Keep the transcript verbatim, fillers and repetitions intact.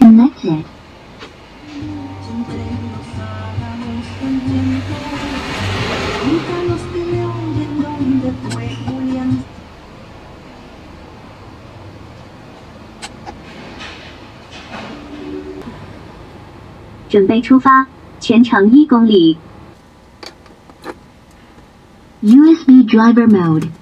Connected. 准备出发，全程一公里。U S B driver mode.